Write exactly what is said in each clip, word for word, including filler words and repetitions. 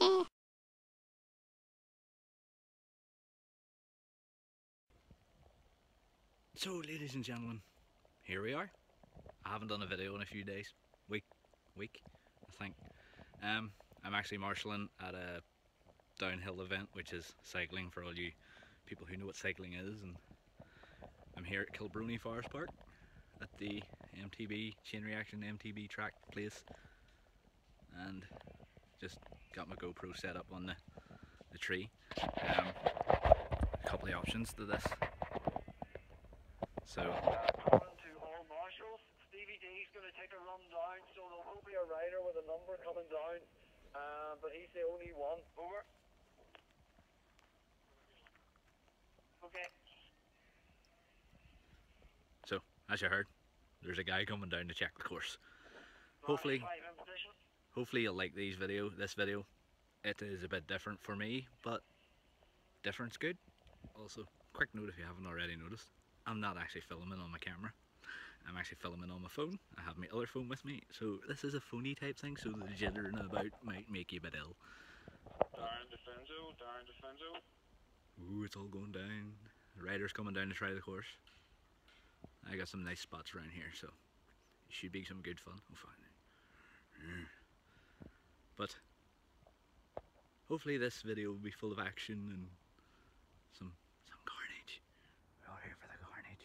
So, ladies and gentlemen, here we are. I haven't done a video in a few days, week, week, I think. Um, I'm actually marshalling at a downhill event, which is cycling for all you people who know what cycling is. And I'm here at Kilbrony Forest Park at the M T B Chain Reaction M T B track place, and just got my GoPro set up on the the tree. Um, a couple of options to this. So. To all marshals, Stevie D's going to take a run down, so there will be a rider with a number coming down, uh, but he's the only one. Over. Okay. So, as you heard, there's a guy coming down to check the course. Hopefully, hopefully you'll like these video. This video, it is a bit different for me, but different's good. Also, quick note if you haven't already noticed, I'm not actually filming on my camera. I'm actually filming on my phone. I have my other phone with me, so this is a phony type thing, so the jittering about might make you a bit ill. Darn Defenso, darn Defenso. Ooh, it's all going down. The rider's coming down to try the course. I got some nice spots around here, so it should be some good fun. Oh, fine. But hopefully this video will be full of action and some some carnage. We're all here for the carnage.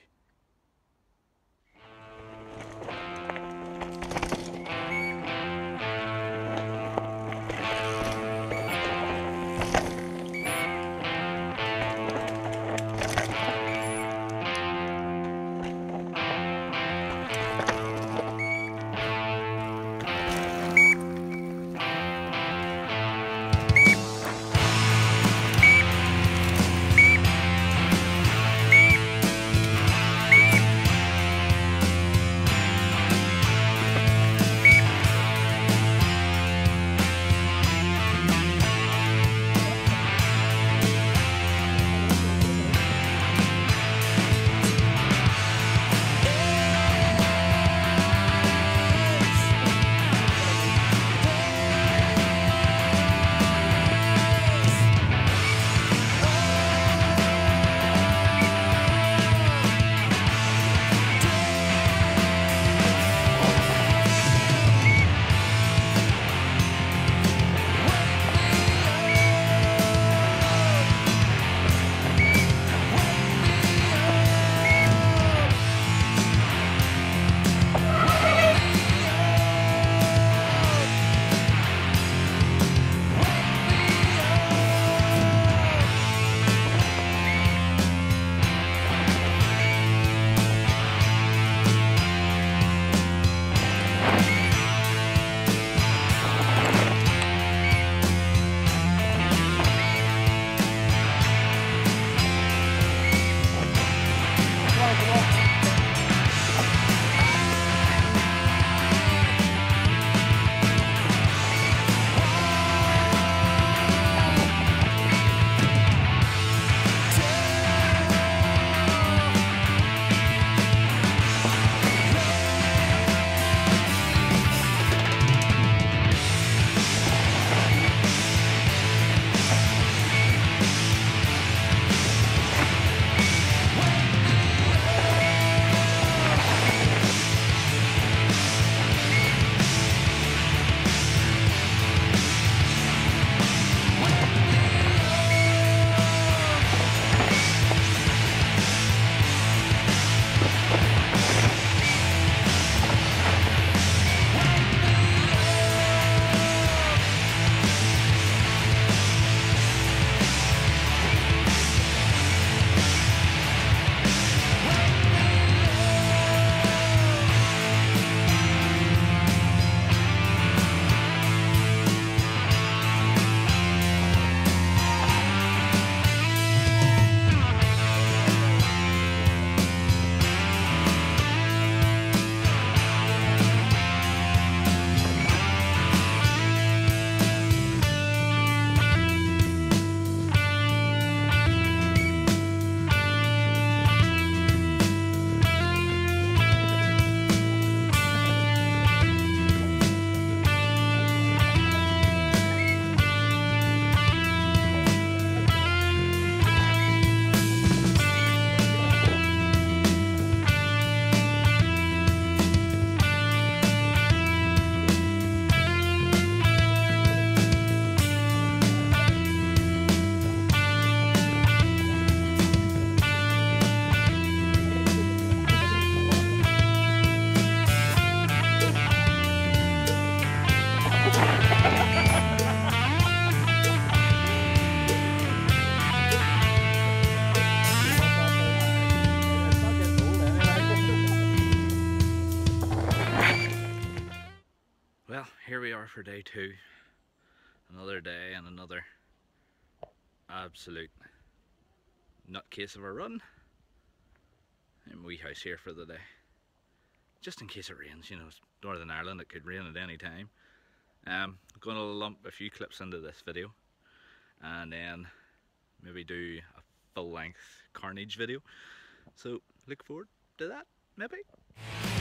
Well, here we are for day two. Another day and another absolute nutcase of a run. And wee house here for the day. Just in case it rains, you know, it's Northern Ireland, it could rain at any time. Um, I'm going to lump a few clips into this video and then maybe do a full length carnage video. So look forward to that, maybe.